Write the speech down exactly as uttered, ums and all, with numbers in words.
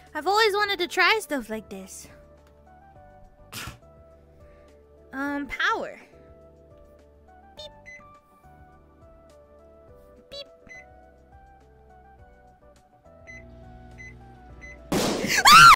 I've always wanted to try stuff like this. Um, power. Beep. Beep.